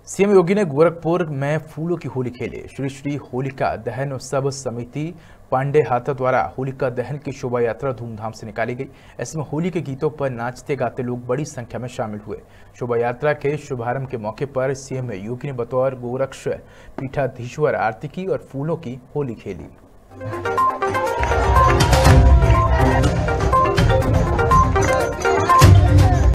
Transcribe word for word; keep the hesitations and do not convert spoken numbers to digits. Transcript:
CM योगी ने गोरखपुर में फूलों की होली खेली। श्री श्री होलिका दहन उत्सव समिति पांडे हाथा द्वारा होलिका दहन की शोभा यात्रा धूमधाम से निकाली गई। इसमें होली के गीतों पर नाचते गाते लोग बड़ी संख्या में शामिल हुए। शोभा यात्रा के शुभारंभ के मौके पर सीएम योगी ने बतौर गोरक्ष पीठाधीश्वर आरती की और फूलों की होली खेली।